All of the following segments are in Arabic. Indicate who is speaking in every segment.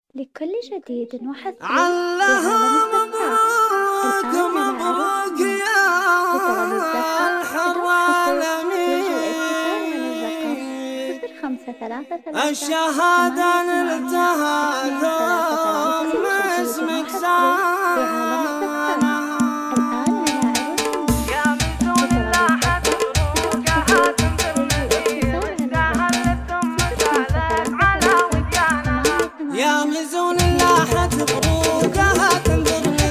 Speaker 1: لكل جديد وحصري في
Speaker 2: علها
Speaker 1: عالم الزفاف.
Speaker 2: مبروك
Speaker 1: الآن مع
Speaker 2: مبروك
Speaker 1: عروس
Speaker 2: يا
Speaker 1: لطلب الزفاف
Speaker 2: الحر
Speaker 1: بدون حقوق. يرجى الاتصال على الرقم
Speaker 2: العالمين.
Speaker 1: 0533
Speaker 2: الشهادة
Speaker 1: 88
Speaker 2: نلتها
Speaker 1: 233
Speaker 2: ثم
Speaker 1: جديد
Speaker 2: اسمك
Speaker 1: وحصري في عالم الزفاف. الآن مع عروس
Speaker 2: يا مزون
Speaker 1: لطلب
Speaker 2: لاحت
Speaker 1: الزفاف
Speaker 2: مبروكها تنذرني واستاهلت ثم سالت على وديانها. يا مزون لاحت مبروكها تنذرني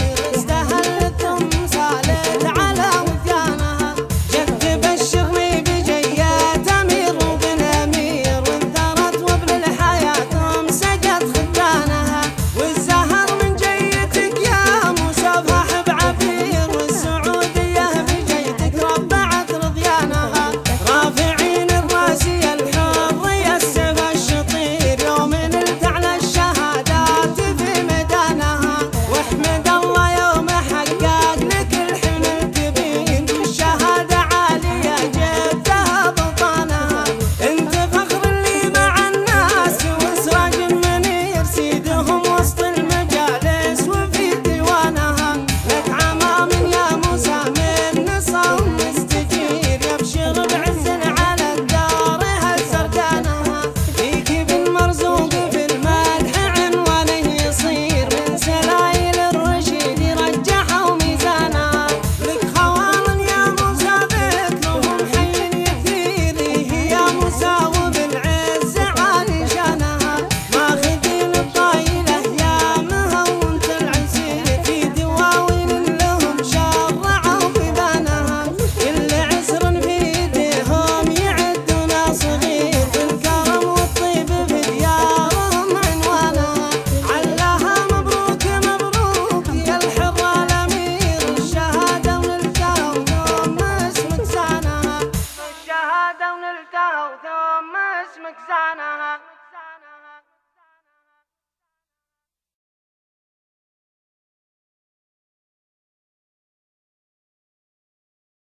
Speaker 2: واستاهلت ثم سالت على وديانها. جت تبشرني بجيات امير وبن امير وانثرت وابن الحياه مسجت ختانها. والزهر من جيتك يا مسافح بعبير والسعوديه بجيتك ربعت رضيانها. رافعين الراسي الحر السيف الشطير يوم نلت على الشهادات في ميدانها. واحمد الله يوم حقق لك الحلم الكبير والشهاده عاليه جبتها بطانها. انت فخر اللي مع الناس وسراج منير سيدهم وسط المجالس وفي ديوانها. لك عمام يا موسى من نصر مستجير يبشر بعز على الدار هالسردانها. فيك بن مرزوق في المدح عنوانه يصير من سلايل الرشيد يرجحوا ميزانها. لك خوال يا موسى ذكرهم حي يثير يا موسى وبالعز عالي شانها. ماخذين الطايله ايامها وانت العسير في دواوين لهم شرعوا ببانها. كل عسر في ايديهم يعدنا صغير بالكرم والطيب في ديارهم عنوانها. علاها مبروك مبروك يا الحر الامير الشهاده ونلتها وثم اسمك زانها. الشهاده ونلتها وثم اسمك زانها.